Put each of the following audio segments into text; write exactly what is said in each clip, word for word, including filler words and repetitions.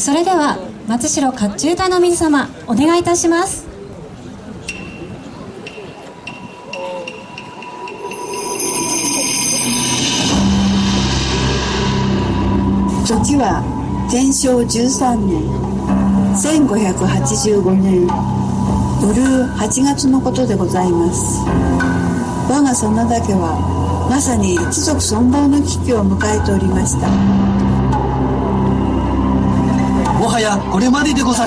それでは松代甲冑隊の皆様、お願いいたします。 時は天正じゅうさんねんせんごひゃくはちじゅうごねん夜はちがつのことでございます。我が真田家はまさに一族存亡の危機を迎えておりました。 もはやこれまででござる。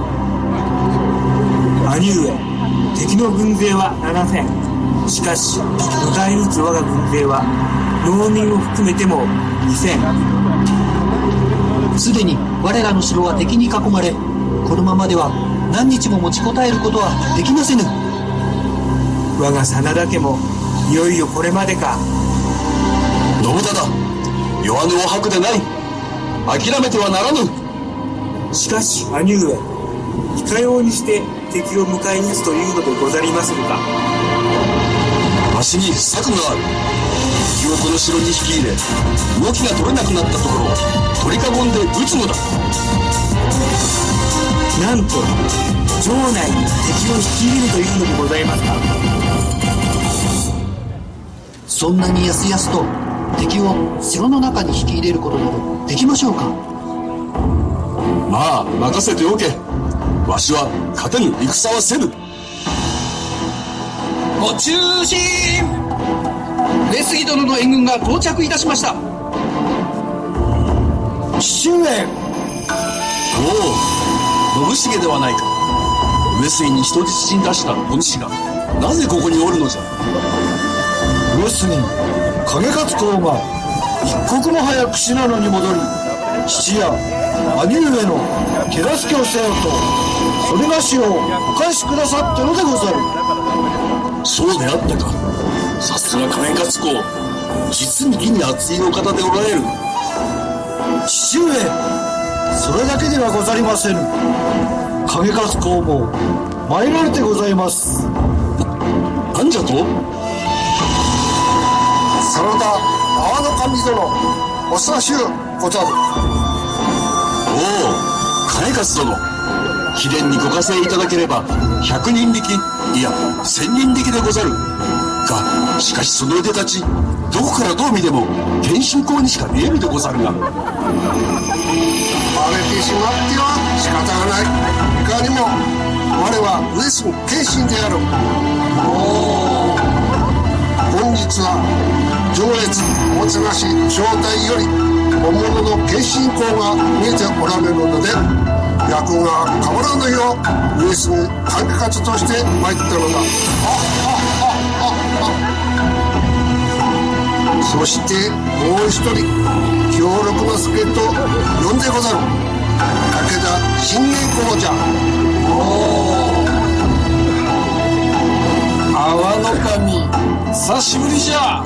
兄上、敵の軍勢はななせん。しかし迎え撃つ我が軍勢は農民を含めてもにせん。 すでに我らの城は敵に囲まれ、このままでは何日も持ちこたえることはできませぬ。 我が真田家もいよいよこれまでか。 信忠、弱音を吐くでない。諦めてはならぬ。 しかし兄上、いかようにして敵を迎え撃つというのでござりまするか。 わしに策がある。敵をこの城に引き入れ、動きが取れなくなったところを取り囲んで撃つのだ。 なんと城内に敵を引き入れるというのでございますか。 そんなにやすやすと敵を城の中に引き入れることなどできましょうか。 まあ任せておけ。わしは勝てぬ戦はせぬ。 ご中心、上杉殿の援軍が到着いたしました。 父上。 おお、信繁ではないか。上杉に人質に出したお主がなぜここにおるのじゃ。 上杉、景勝公が一刻も早く信濃に戻り、父や兄上の手助けをせよとそれがしをお返しくださったのでござる。 そうであったか。さすが景勝公、実に義に厚いお方でおられる。 父上、それだけではござりませぬ。景勝公も参られてございます。 な、なんじゃと。 真田阿波守殿、お察しゅうござる。 おお、景勝殿、貴殿にご加勢いただければ百人力、いや千人力でござるが、しかしその腕立ち、どこからどう見ても謙信公にしか見えるでござるが。 バレてしまっては仕方がない。いかにも我は上杉謙信である。おお、本日は上越おもてなし招待より本物の謙信公が見えておられるので、役が変わらぬよう上杉景勝として参ったのだ。そしてもう一人、強力な助と呼んでござる。武田信玄公じゃ。おお、 阿波守、久しぶりじゃ。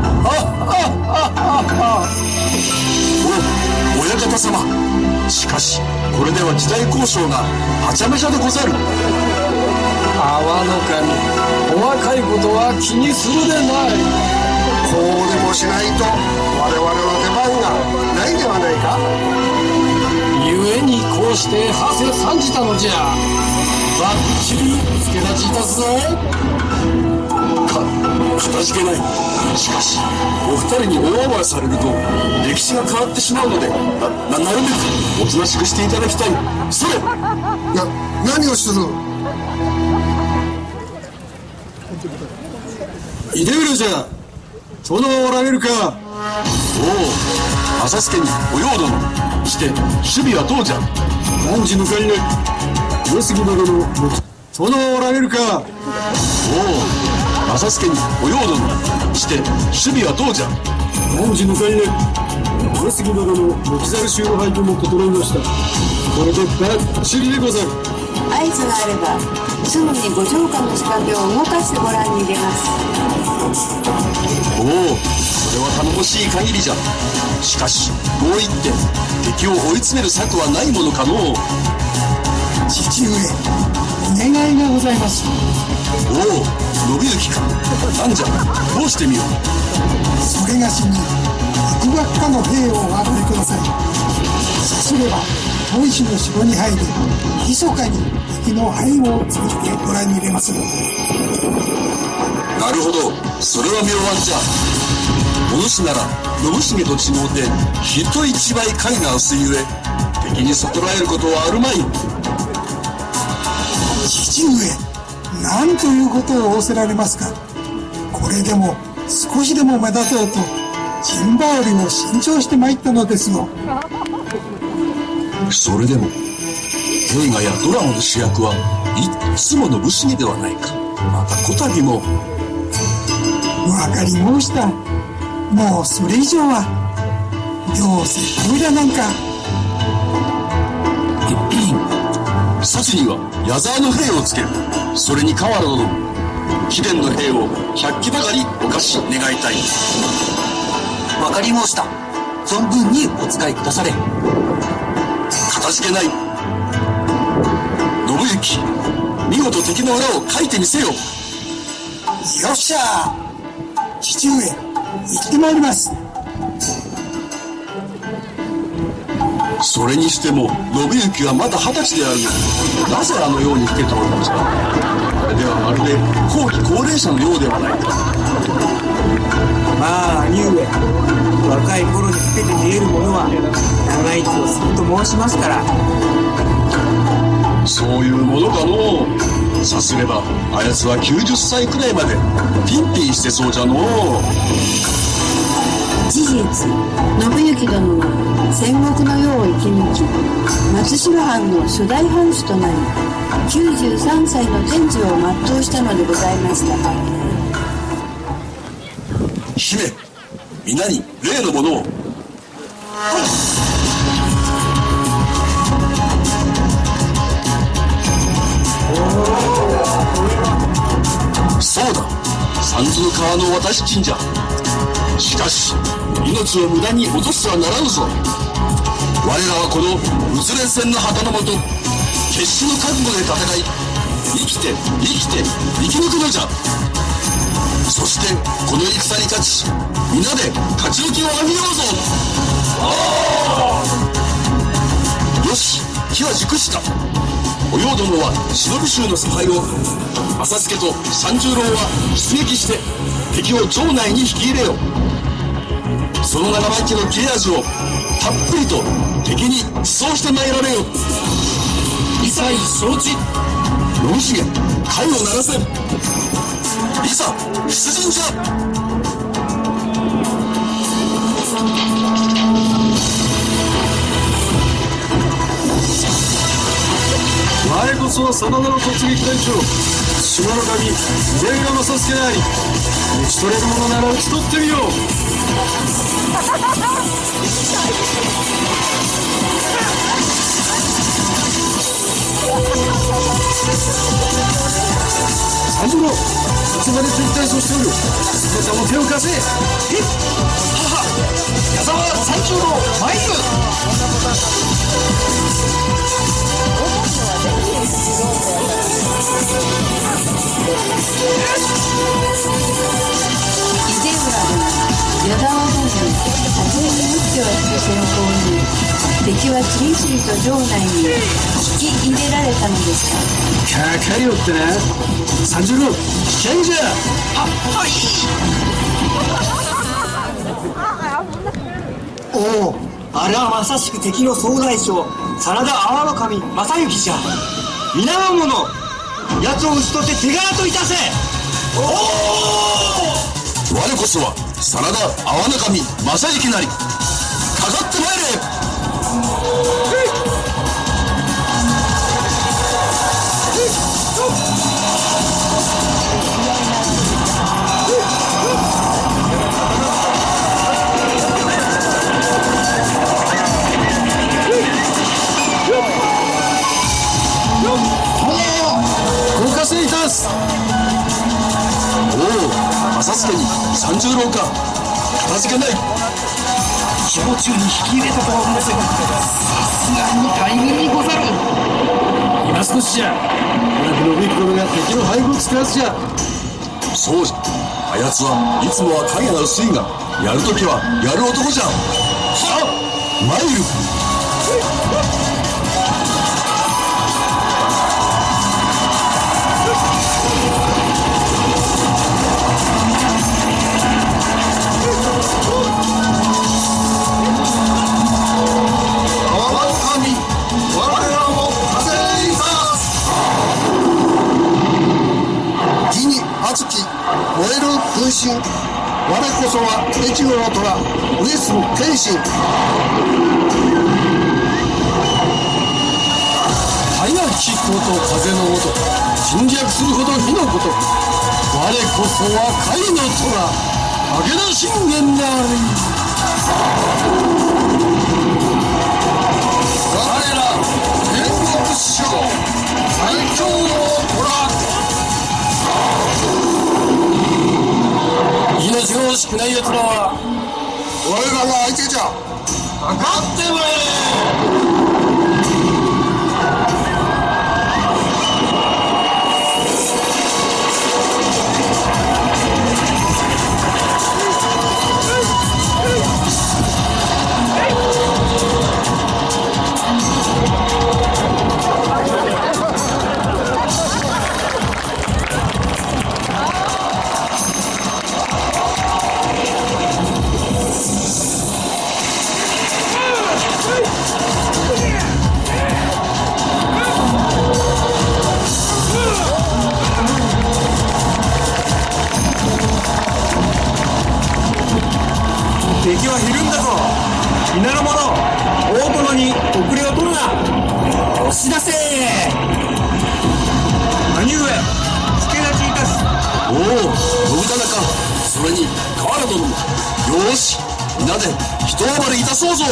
お、親方様、しかしこれでは時代交渉がはちゃめちゃでござる。 阿波守、細かいことは気にするでない。 こうでもしないと我々の出番がないではないか。 故にこうして馳せ参じたのじゃ。ばっちり助立ちいたすぞ。 か、かたじけない。しかしお二人に大暴れされると歴史が変わってしまうので、な、な、なるべくおとなしくしていただきたい。それ。 な、何をする。 秀浦じゃ。殿はおられるか。おお、浅助にお葉殿、して守備はどうじゃ。何時迎えね。上杉殿の殿はおられるか。おお、浅助にお葉殿、して守備はどうじゃ。何時迎えね。上杉殿の持ち猿衆の配分も整いました。これでバッチリでござる。 合図があればすぐにご城下の仕掛けを動かしてご覧に入れます。 おお、それは頼もしい限りじゃ。しかしこう言って敵を追い詰める策はないものかのう。 父上、お願いがございます。 おお、信行か。なんじゃ、どうしてみよう。 それがしにいくばくかの兵をお運びください。さすれば遠石の城に入り、密かに敵の背後を作ってご覧に入れます。 なるほど、それは妙案じゃ。お主なら信繁と違うて人一倍影が薄いゆえ、敵に悟られることはあるまい。 父上、なんということを仰せられますか。これでも少しでも目立とうと陣羽織を新調してまいったのですよ。 それでも映画やドラマの主役はいっつもの信繁ではないか。またこたびも。 わかり申した。もうそれ以上はどうせこれらなんか。 そちには矢沢の兵をつける。それに河原殿、貴殿の兵を百騎ばかりお貸し願いたい。 わかり申した。存分にお使いくだされ。 かたじけない。信行、見事敵の裏をかいてみせよ。 よっしゃ。父上、行ってまいります。 それにしても信行はまだ二十歳であるのに、なぜあのように老けておるのじゃ。あれではまるで後期高齢者のようではないか。 まあ兄上、若い頃に老けて見えるものは長生きをすると申しますから。 そういうものかのう。さすればあやつはきゅうじゅっさいくらいまでピンピンしてそうじゃのう。 事実、信行殿は戦国の世を生き抜き、松代藩の初代藩主となり、きゅうじゅうさんさいの天寿を全うしたのでございました。 姫、皆に例のものを。そうだ、三途の川の渡し神社。しかし命を無駄に落としてはならぬぞ。我らはこの宇連戦の旗のもと、決死の覚悟で戦い、生きて生きて生き抜くのじゃ。そしてこの戦に勝ち、皆で勝ち抜きを挙げようぞ。よし、機は熟した。お葉殿は忍び衆の差配を、浅助と三十郎は出撃して敵を城内に引き入れよ。その長巻きの切れ味をたっぷりと敵に馳走してまいられよ。一切承知。信繁、貝を鳴らせ。いざ出陣じゃ。 我こそは真田の突撃隊長、島の神秀浦正助であり、討ち取れるものなら討ち取ってみよう。三十郎、いつまで敵対をしておる。そなたも手を貸せ。えっ、母、矢沢三十郎参る。 秀浦殿、矢沢本人、多勢に打っては引く戦法に、敵は次々と城内に引き入れられたのでした。 かかりおってな。三十郎、危険じゃ。 は、はい。 おお、あれはまさしく敵の総大将、真田阿波守正行じゃ。皆の者、奴を討ち取って手柄といたせ。おお、 我こそは真田阿波守正行なり。かかってまいれ。ご加勢いたす。おお、正助に三十郎か。かたじけない。 気持ちに引き入れたとは思わせば、さすがに大軍にござる。 今少しじゃ。信行殿が敵の背後をつくはずじゃ。そうじゃ。あやつはいつもは影が薄いが、やるときはやる男じゃ。はっ、参る。 こそは越後の虎上杉謙信。 早きこと風のごと侵略するほど火のこと。我こそは甲斐の虎武田信玄である。我ら戦国史上最強の虎。命が惜しくない奴らは我らが相手じゃ。 かかってまいれ。 敵はひるんだぞ。皆の者、大殿に遅れを取るな。押し出せ。兄上、助立ちいたす。 おお、信長か。それに河原殿も。よーし、皆で一暴れいたそうぞ。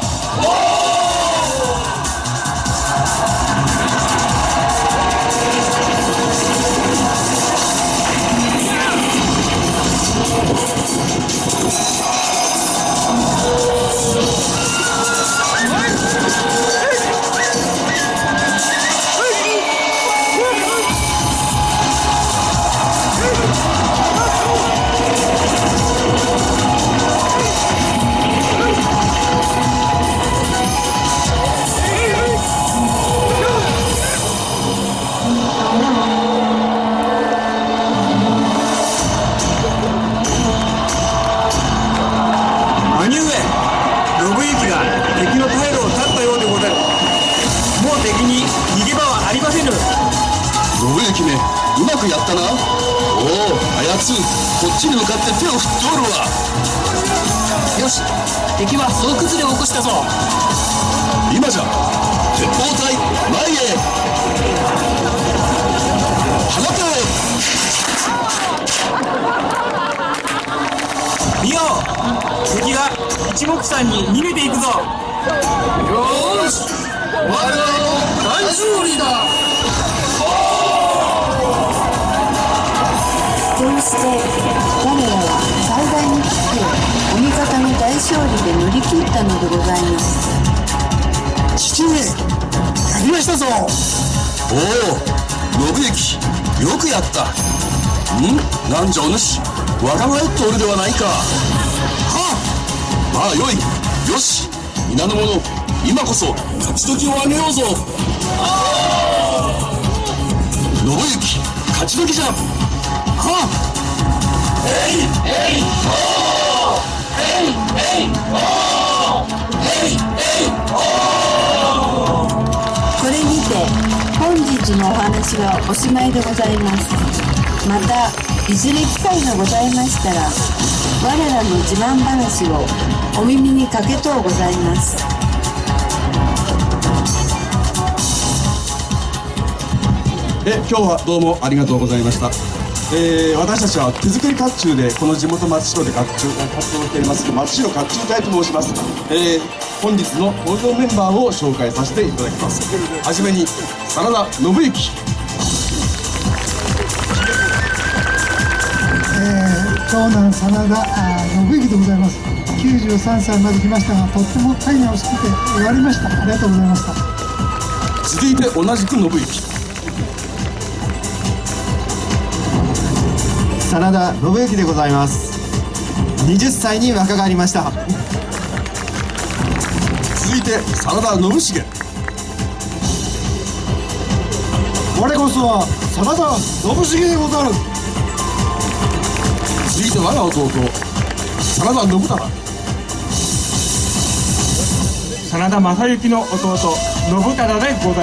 うまくやったな。おお、あやつこっちに向かって手を振っておるわ。 よし、敵は総崩れを起こしたぞ。 今じゃ鉄砲隊前へ放て。 見よ、敵が一目散に逃げていくぞ。 よーし、我らの大勝利だ。 こうして我らは最大の危機をお味方の大勝利で乗り切ったのでございます。 父上、やりましたぞ。 おお、信行よくやった。んなんじゃお主、若返っておるではないか。はあ、まあよい。よし、皆の者、今こそ勝ち時をあげようぞ。信行、勝ち時じゃ。はあ、えいえいおー、えいえいおー、えいえいおー。 これにて本日のお話はおしまいでございます。またいずれ機会がございましたら我らの自慢話をお耳にかけとうございます。 え今日はどうもありがとうございました。えー、私たちは手作り甲冑でこの地元松代で甲冑活動しています松代甲冑隊と申します。えー、本日の登場メンバーを紹介させていただきます。はじめに真田信之。 えー、長男真田信之でございます。きゅうじゅうさんさいまで来ましたが、とっても大変お好きで終わりました。ありがとうございました。 続いて同じく信之。 真田信之でございます。はたちに若返りました。 続いて真田信繁。 我こそは真田信繁でござる。 続いて我が弟真田信忠。 真田正幸の弟信忠でござる。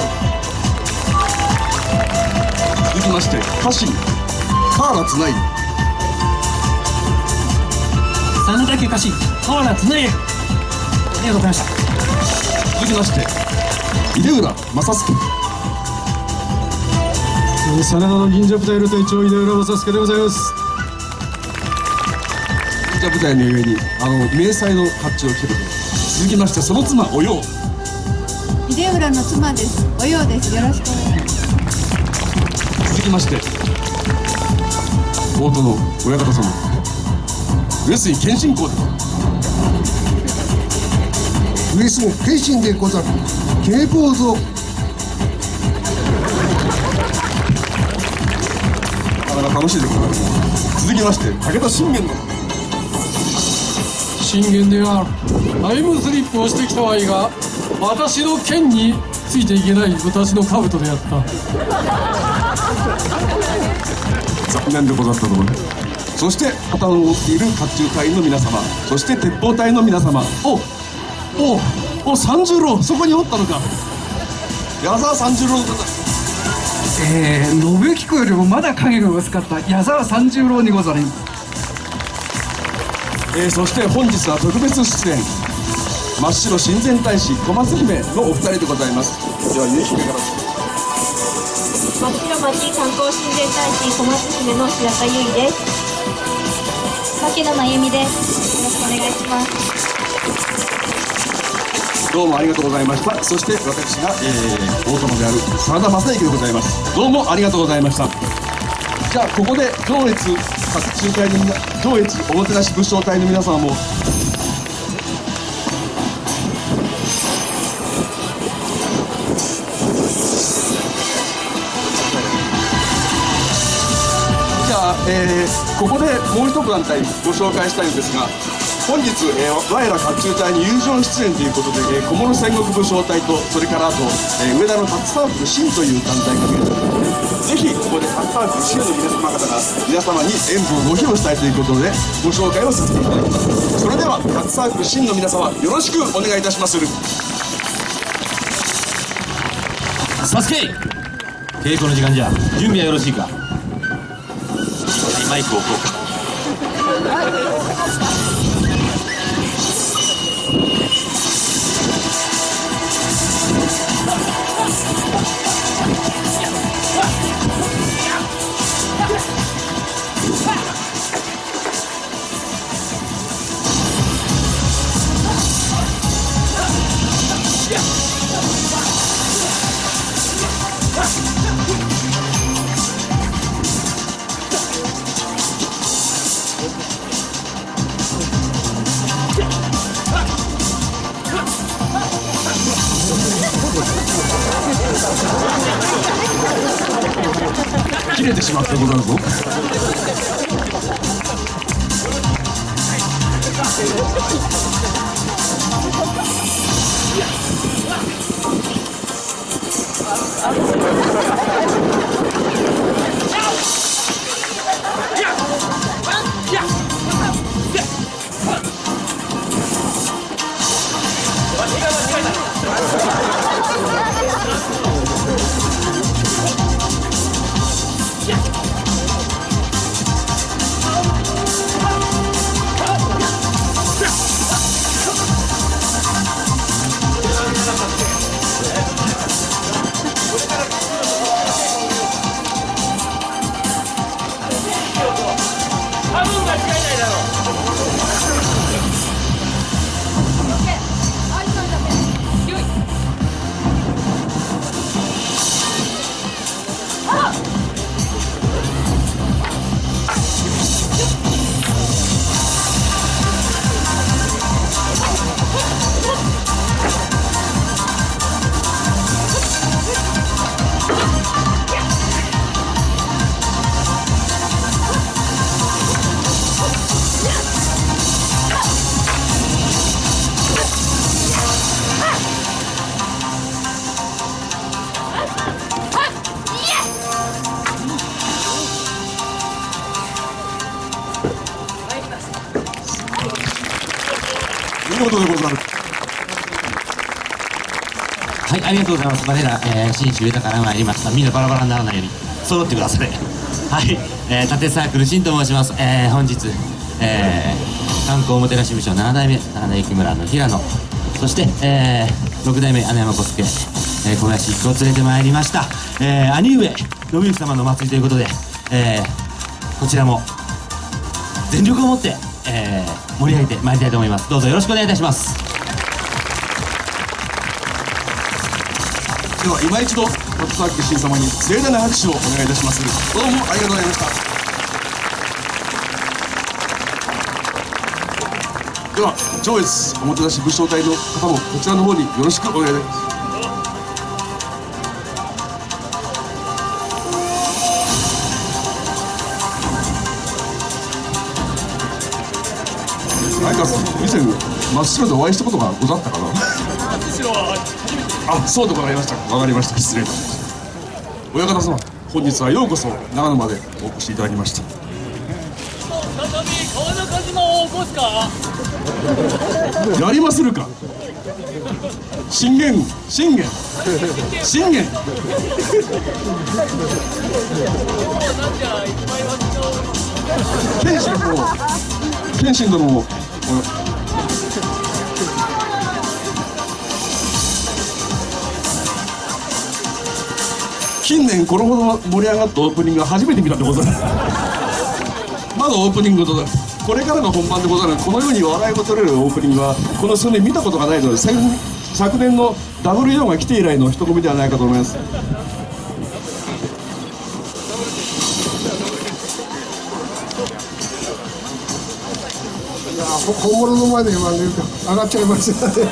続きまして家臣河原綱井。 真田家家臣河原綱家、ありがとうございました。 続きまして出浦正助。 真田の銀蛇部隊の隊長出浦正助でございます。 銀蛇部隊の上にあの迷彩の甲冑を着る。続きましてその妻お葉。 秀浦の妻です。お葉です。よろしくお願いします。 続きまして大戸の親方様上杉謙信公です。 上杉謙信でござる。決めポーズを。 なかなか楽しいでございます。続きまして武田信玄の信玄ではタイムスリップをしてきたわいが、私の剣についていけない私の兜であった。 残念でござったところ。そして旗を持っている甲冑隊員の皆様、そして鉄砲隊の皆様。おおお三十郎、そこにおったのか。矢沢三十郎の方。 えー、信行公よりもまだ影が薄かった矢沢三十郎にござります。 えー、そして本日は特別出演真っ白親善大使小松姫のお二人でございます。ではゆい姫から。 真っ白町観光親善大使小松姫の平田由衣です。牧野真由美です。よろしくお願いします。 どうもありがとうございました。そして私が、えー、大友である真田正幸でございます。どうもありがとうございました。じゃあここで上越甲冑隊の上越おもてなし武将隊の皆様もじゃあ、えー、ここでもう一団体ご紹介したいんですが、本日、えー、我ら甲冑隊に友情出演ということで、えー、小諸戦国武将隊とそれからあと、えー、上田のタッサークル新という団体が見えております。ぜひここでタッサークル新の皆様方が皆様に演舞をご披露したいということでご紹介をさせていただきます。それではタッサークル新の皆様よろしくお願いいたします。 サスケ稽古の時間じゃ。準備はよろしいか。マイクを置こうか。 切れてしまってござるぞ。見事でござる。 はい、ありがとうございます。我ら、えー、信州豊から参りました。みんなバラバラにならないように揃ってください。はい、えー、縦サークル新と申します。えー、本日えー、観光おもてなし部長なな代目なな代木村の平野、そして、えー、ろく代目姉山小助、えー、小林一を連れてまいりました、えー、兄上信行様のお祭りということで、えー、こちらも全力を持って、えー、盛り上げてまいりたいと思います。どうぞよろしくお願いいたします。 では今一度松沢家新様に盛大な拍手をお願いいたします。どうもありがとうございました。では上越おもてなし武将隊の方もこちらの方によろしくお願いいたします。相川さん、以前真っ白でお会いしたことがござったかな。あ、そうでございましたか。わかりました。失礼いたしました。親方様、本日はようこそ長野までお越しいただきました。 再び川中島を起こすか。 やりまするか。信玄、信玄、信玄。謙信殿、謙信殿も。近年これほど盛り上がったオープニングは初めて見たでございます。まだオープニングとこれからが本番でござる。このように笑いを取れるオープニングはこの数年見たことがないので、昨年の ダブリューオー が来て以来の人混みではないかと思います。 いや本物の前で今ね上がっちゃいましたね。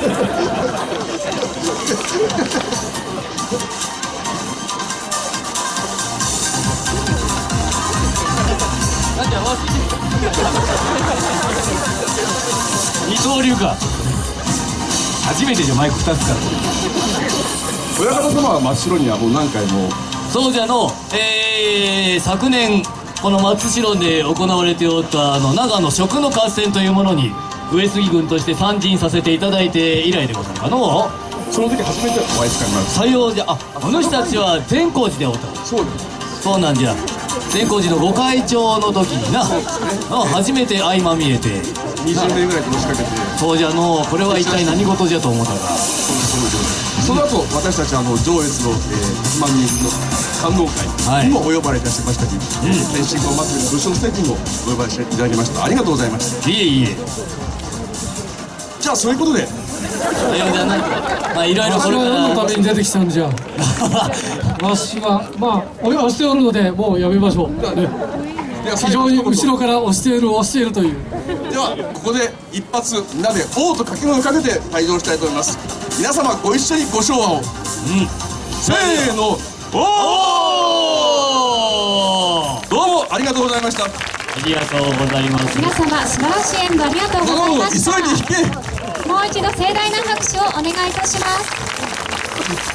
二刀流か。初めてじゃマイクふたつから。 親方様は真っ白にはもう何回も。 そうじゃの、えー、昨年この松代で行われておったあの長野食の合戦というものに上杉軍として参陣させていただいて以来でござるかの。 その時初めてお会いしたんです。 さようじゃ。あ、この人たちは善光寺でおった。 そうです。 そうなんじゃ。善光寺のご会長の時にな、ね、初めて相まみえてにじゅうねんぐらい押しかけて。 そうじゃの。これは一体何事じゃと思ったか。 その後私たちあの上越の、えー、いちまんにんの観音会にもお呼ばれいたしましたし、天神宮祭りの武将ステージにもお呼ばれしていただきました。ありがとうございました。 いえいえ。 じゃあそういうことで、 まあいろいろこれから何のために出てきたんじゃ。わしはまあ押しておるのでもうやめましょう。非常に後ろから押している押しているという。 ではここで一発みんなで王と掛け声をかけて退場したいと思います。皆様ご一緒にご唱和を。うん、せーの、おー。どうもありがとうございました。 ありがとうございます。 皆様素晴らしい演舞ありがとうございました。 急いで弾け。 もう一度盛大な拍手をお願いいたします。